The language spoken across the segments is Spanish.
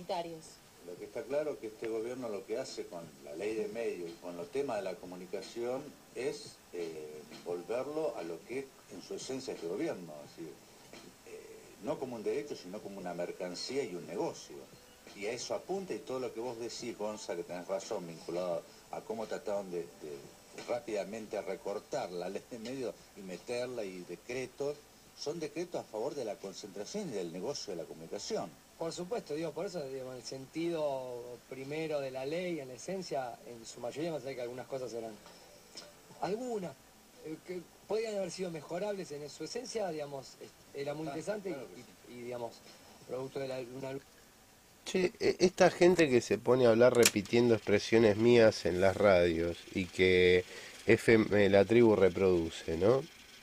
comunitarios. Lo que está claro es que este gobierno lo que hace con la ley de medios y con los temas de la comunicación es volverlo a lo que en su esencia es este gobierno, es decir, no como un derecho, sino como una mercancía y un negocio. Y a eso apunta, y todo lo que vos decís, Gonza, que tenés razón, vinculado a cómo trataron de rápidamente recortar la ley de medios y meterla, y decretos, son decretos a favor de la concentración y del negocio de la comunicación. Por supuesto, digo, por eso, digo, el sentido primero de la ley, en la esencia, en su mayoría, me parece que algunas cosas eran, algunas, que podían haber sido mejorables en su esencia, digamos, era muy interesante, claro, y, digamos, producto de una... Che, esta gente que se pone a hablar repitiendo expresiones mías en las radios y que FM La Tribu reproduce, ¿no?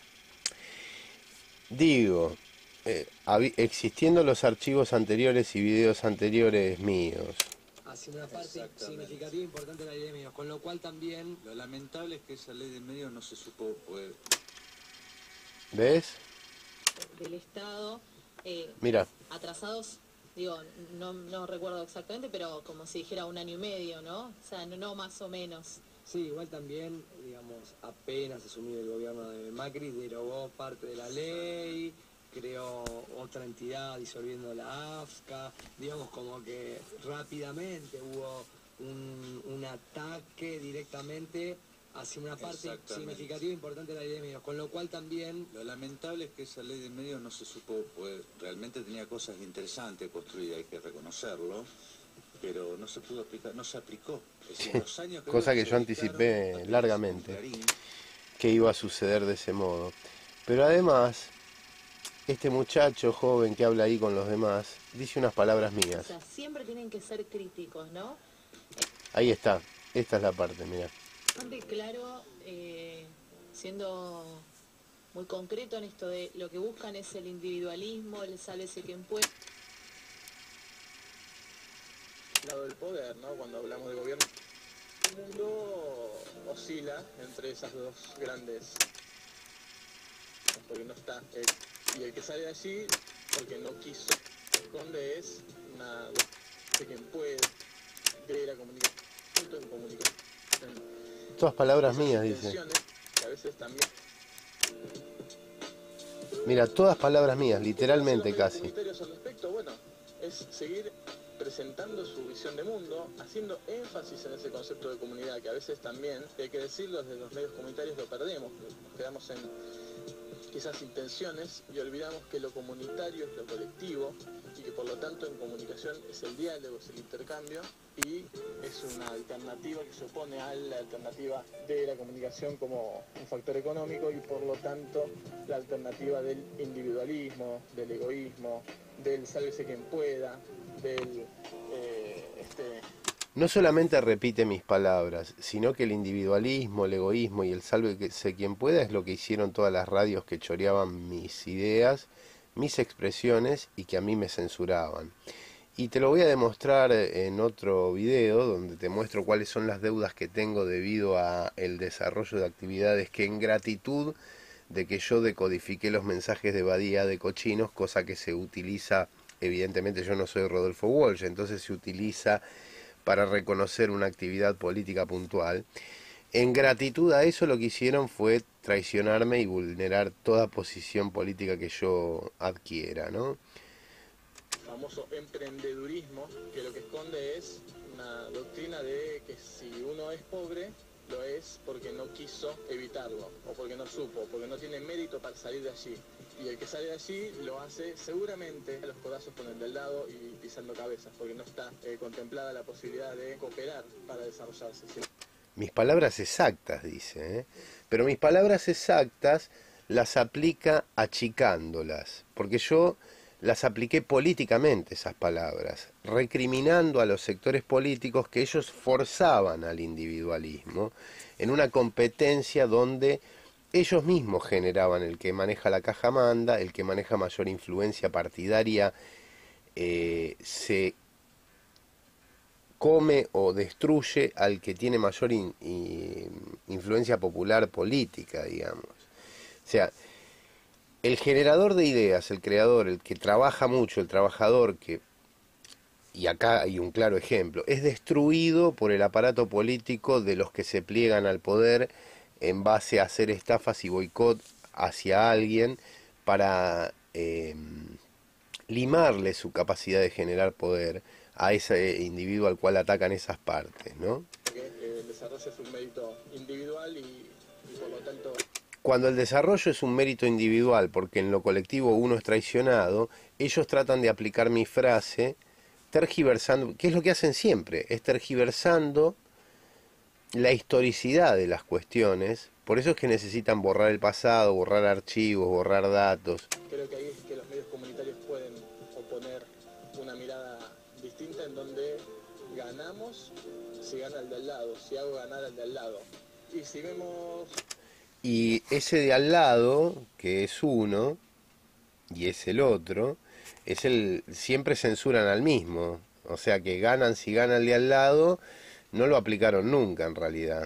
Digo, existiendo los archivos anteriores y videos anteriores míos. Hacia una parte significativa e importante de la ley de medios, con lo cual también... Lo lamentable es que esa ley de medios no se supo poder... ¿Ves? Del Estado, Mira. atrasados, digo, no recuerdo exactamente, pero como si dijera 1 año y medio, ¿no? O sea, no más o menos. Sí, igual también, digamos, apenas asumió el gobierno de Macri, derogó parte de la ley, creó otra entidad disolviendo la AFCA, digamos como que rápidamente hubo un ataque directamente hacia una parte significativa e importante de la ley de medios, con lo cual también... Lo lamentable es que esa ley de medios no se supo poder, realmente tenía cosas interesantes construidas, hay que reconocerlo, pero no se pudo aplicar, no se aplicó. Es decir, los años cosa que yo anticipé largamente que iba a suceder de ese modo. Pero además, este muchacho joven que habla ahí con los demás dice unas palabras mías. O sea, siempre tienen que ser críticos, ¿no? Ahí está, esta es la parte, mira. Bastante claro, siendo muy concreto en esto de lo que buscan es el individualismo, el sálvese quien puede. Lado del poder, ¿no? Cuando hablamos de gobierno, el mundo oscila entre esas dos grandes, porque no está, y el que sale de allí porque no quiso, esconde es una de quien puede de la comunicación, en comunicación. Todas palabras mías, dice. Que a veces también... Mira, todas palabras mías, literalmente casi. Al respecto, bueno, es seguir presentando su visión de mundo, haciendo énfasis en ese concepto de comunidad, que a veces también, hay que decirlo, desde los medios comunitarios lo perdemos, nos quedamos en quizás intenciones y olvidamos que lo comunitario es lo colectivo y que por lo tanto en comunicación es el diálogo, es el intercambio y es una alternativa que se opone a la alternativa de la comunicación como un factor económico y por lo tanto la alternativa del individualismo, del egoísmo, del sálvese quien pueda, del No solamente repite mis palabras, sino que el individualismo, el egoísmo y el sálvese quien pueda es lo que hicieron todas las radios que choreaban mis ideas, mis expresiones y que a mí me censuraban. Y te lo voy a demostrar en otro video donde te muestro cuáles son las deudas que tengo debido a el desarrollo de actividades que en gratitud de que yo decodifiqué los mensajes de Badía de cochinos, cosa que se utiliza, evidentemente yo no soy Rodolfo Walsh, entonces se utiliza para reconocer una actividad política puntual. En gratitud a eso lo que hicieron fue traicionarme y vulnerar toda posición política que yo adquiera, ¿no? Famoso emprendedurismo, que lo que esconde es una doctrina de que si uno es pobre, lo es porque no quiso evitarlo, o porque no supo, porque no tiene mérito para salir de allí. Y el que sale de allí lo hace seguramente a los codazos con el del lado y pisando cabezas, porque no está contemplada la posibilidad de cooperar para desarrollarse. Mis palabras exactas, dice, ¿eh? Pero mis palabras exactas las aplica achicándolas, porque yo las apliqué políticamente esas palabras, recriminando a los sectores políticos que ellos forzaban al individualismo en una competencia donde ellos mismos generaban el que maneja la caja manda, el que maneja mayor influencia partidaria se come o destruye al que tiene mayor influencia popular política, digamos. O sea, el generador de ideas, el creador, el que trabaja mucho, el trabajador que y acá hay un claro ejemplo, es destruido por el aparato político de los que se pliegan al poder en base a hacer estafas y boicot hacia alguien para limarle su capacidad de generar poder a ese individuo al cual atacan esas partes, ¿no? Porque el desarrollo es un mérito individual y por lo tanto... Cuando el desarrollo es un mérito individual, porque en lo colectivo uno es traicionado, ellos tratan de aplicar mi frase tergiversando, que es lo que hacen siempre, es tergiversando la historicidad de las cuestiones. Por eso es que necesitan borrar el pasado, borrar archivos, borrar datos. Creo que ahí es que los medios comunitarios pueden oponer una mirada distinta en donde ganamos si gana el de al lado, si hago ganar al de al lado. Y si vemos... Y ese de al lado, que es uno, y es el otro, es el siempre censuran al mismo. O sea que ganan si gana el de al lado, no lo aplicaron nunca en realidad.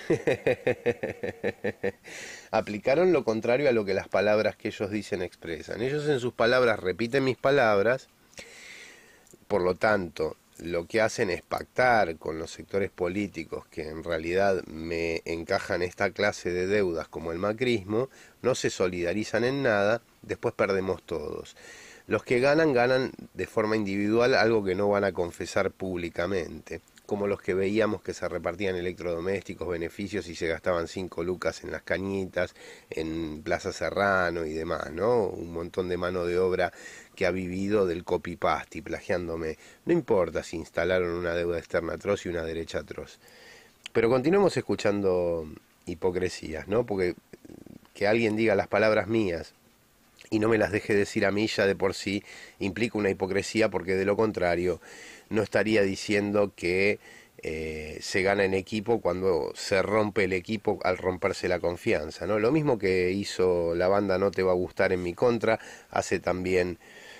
Aplicaron lo contrario a lo que las palabras que ellos dicen expresan. Ellos en sus palabras repiten mis palabras, por lo tanto, lo que hacen es pactar con los sectores políticos que en realidad me encajan esta clase de deudas como el macrismo, no se solidarizan en nada, después perdemos todos. Los que ganan, ganan de forma individual algo que no van a confesar públicamente, como los que veíamos que se repartían electrodomésticos, beneficios y se gastaban 5 lucas en las cañitas, en Plaza Serrano y demás, ¿no? Un montón de mano de obra que ha vivido del copy-paste y plagiándome. No importa si instalaron una deuda externa atroz y una derecha atroz. Pero continuemos escuchando hipocresías, ¿no? Porque que alguien diga las palabras mías y no me las deje decir a mí ya de por sí implica una hipocresía, porque de lo contrario no estaría diciendo que se gana en equipo cuando se rompe el equipo al romperse la confianza, ¿no? Lo mismo que hizo la banda No Te Va a Gustar en mi contra, hace también,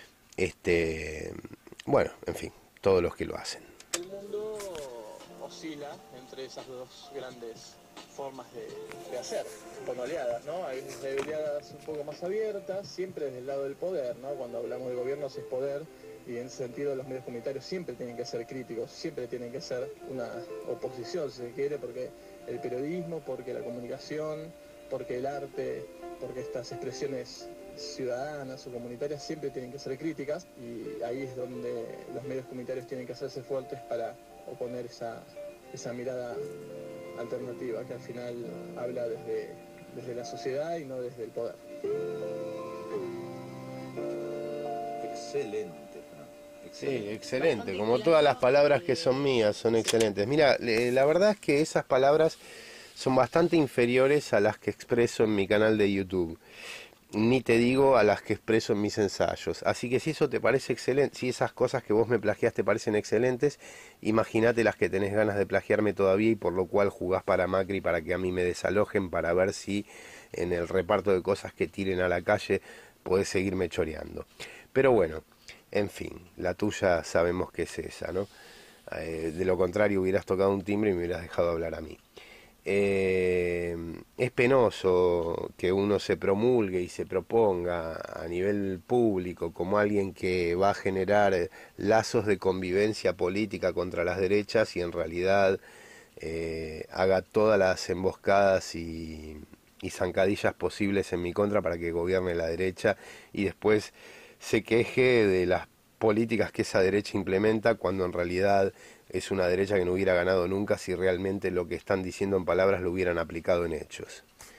bueno, en fin, todos los que lo hacen. El mundo oscila entre esas dos grandes formas de hacer, con oleadas, ¿no? Hay oleadas un poco más abiertas, siempre desde el lado del poder, ¿no? Cuando hablamos de gobiernos es poder, y en ese sentido los medios comunitarios siempre tienen que ser críticos, siempre tienen que ser una oposición, si se quiere, porque el periodismo, porque la comunicación, porque el arte, porque estas expresiones ciudadanas o comunitarias siempre tienen que ser críticas, y ahí es donde los medios comunitarios tienen que hacerse fuertes para oponer esa mirada alternativa que al final habla desde la sociedad y no desde el poder. Excelente. Sí, excelente, como todas las palabras que son mías son excelentes. Mira, la verdad es que esas palabras son bastante inferiores a las que expreso en mi canal de YouTube, ni te digo a las que expreso en mis ensayos. Así que si eso te parece excelente, si esas cosas que vos me plagiás te parecen excelentes, imagínate las que tenés ganas de plagiarme todavía y por lo cual jugás para Macri para que a mí me desalojen, para ver si en el reparto de cosas que tiren a la calle podés seguirme choreando. Pero bueno, en fin, la tuya sabemos que es esa, ¿no? De lo contrario hubieras tocado un timbre y me hubieras dejado hablar a mí. Es penoso que uno se promulgue y se proponga a nivel público como alguien que va a generar lazos de convivencia política contra las derechas y en realidad haga todas las emboscadas y zancadillas posibles en mi contra para que gobierne la derecha y después se queje de las políticas que esa derecha implementa cuando en realidad es una derecha que no hubiera ganado nunca si realmente lo que están diciendo en palabras lo hubieran aplicado en hechos.